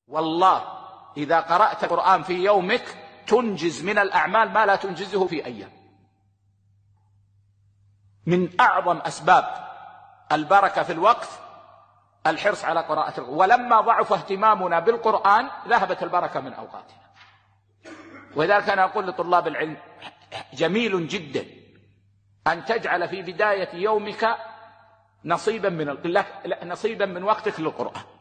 والله إذا قرأت القرآن في يومك تنجز من الأعمال ما لا تنجزه في أيام. من أعظم أسباب البركة في الوقت الحرص على قراءة القرآن. ولما ضعف اهتمامنا بالقرآن ذهبت البركة من أوقاتنا. ولذلك أنا أقول لطلاب العلم جميل جدا أن تجعل في بداية يومك نصيبا من وقتك للقرآن.